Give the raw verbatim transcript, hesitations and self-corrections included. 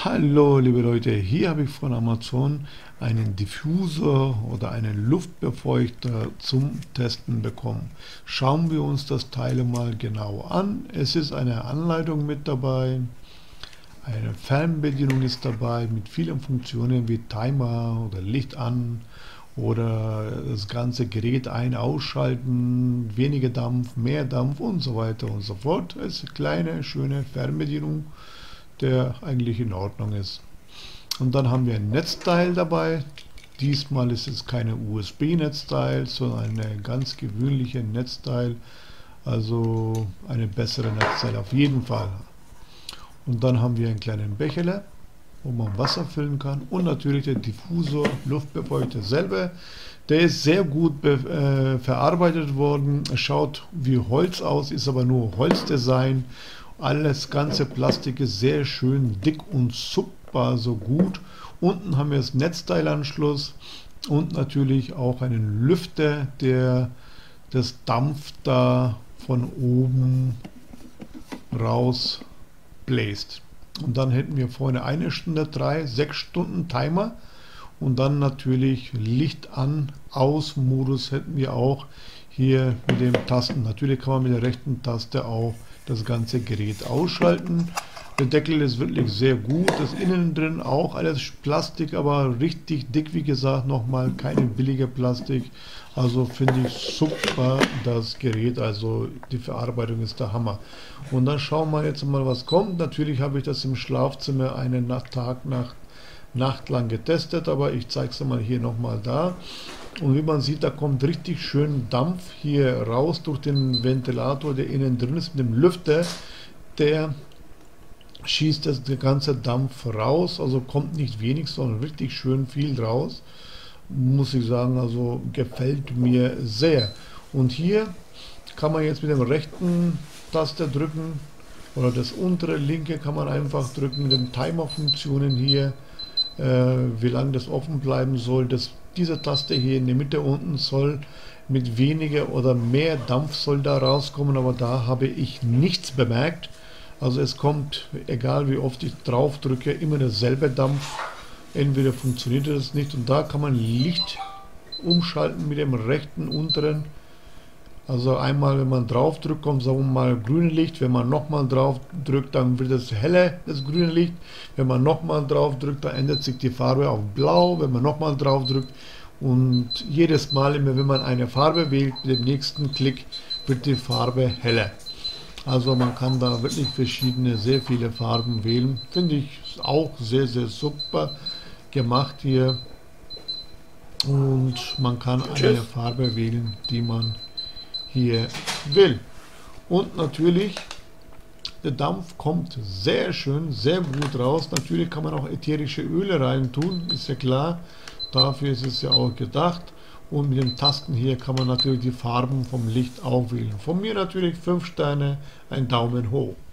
Hallo liebe Leute, hier habe ich von Amazon einen Diffusor oder einen Luftbefeuchter zum Testen bekommen. Schauen wir uns das Teil mal genau an. Es ist eine Anleitung mit dabei, eine Fernbedienung ist dabei mit vielen Funktionen wie Timer oder Licht an oder das ganze Gerät ein- ausschalten, weniger Dampf, mehr Dampf und so weiter und so fort. Es ist eine kleine, schöne Fernbedienung, der eigentlich in Ordnung ist. Und dann haben wir ein Netzteil dabei. Diesmal ist es keine U S B-Netzteil, sondern ein ganz gewöhnliches Netzteil, also eine bessere Netzteil auf jeden Fall. Und dann haben wir einen kleinen Becherle, wo man Wasser füllen kann, und natürlich der Diffusor, Luftbefeuchter selber. Der ist sehr gut äh, verarbeitet worden. Es schaut wie Holz aus, ist aber nur Holzdesign. Alles ganze Plastik ist sehr schön dick und super, so gut. Unten haben wir das Netzteilanschluss und natürlich auch einen Lüfter, der das Dampf da von oben raus bläst. Und dann hätten wir vorne eine Stunde, drei, sechs Stunden Timer und dann natürlich Licht an, aus Modus hätten wir auch hier mit den Tasten. Natürlich kann man mit der rechten Taste auch das ganze Gerät ausschalten. Der Deckel ist wirklich sehr gut, das innen drin auch alles Plastik, aber richtig dick, wie gesagt, nochmal keine billige Plastik. Also finde ich super das Gerät, also die Verarbeitung ist der Hammer. Und dann schauen wir jetzt mal, was kommt. Natürlich habe ich das im Schlafzimmer einen Tag, Nacht, Nacht lang getestet, aber ich zeige es mal hier nochmal da. Und wie man sieht, da kommt richtig schön Dampf hier raus durch den Ventilator, der innen drin ist, mit dem Lüfter. Der schießt das der ganze Dampf raus, also kommt nicht wenig, sondern richtig schön viel raus. Muss ich sagen, also gefällt mir sehr. Und hier kann man jetzt mit dem rechten Taste drücken, oder das untere linke kann man einfach drücken, mit den Timer-Funktionen hier, äh, wie lange das offen bleiben soll. Das, diese Taste hier in der Mitte unten soll mit weniger oder mehr Dampf soll da rauskommen, aber da habe ich nichts bemerkt. Also es kommt, egal wie oft ich drauf drücke, immer derselbe Dampf. Entweder funktioniert das nicht, und da kann man Licht umschalten mit dem rechten unteren. Also einmal, wenn man drauf drückt, kommt sagen wir mal grünes Licht. Wenn man nochmal drauf drückt, dann wird es heller, das grüne Licht. Wenn man nochmal drauf drückt, dann ändert sich die Farbe auf blau. Wenn man nochmal drauf drückt, und jedes Mal, immer wenn man eine Farbe wählt, mit dem nächsten Klick wird die Farbe heller. Also man kann da wirklich verschiedene, sehr viele Farben wählen. Finde ich auch sehr, sehr super gemacht hier. Und man kann eine Farbe wählen, die man hier will. Und natürlich, der Dampf kommt sehr schön, sehr gut raus. Natürlich kann man auch ätherische Öle rein tun, ist ja klar. Dafür ist es ja auch gedacht. Und mit den Tasten hier kann man natürlich die Farben vom Licht auch wählen. Von mir natürlich fünf Sterne, ein Daumen hoch.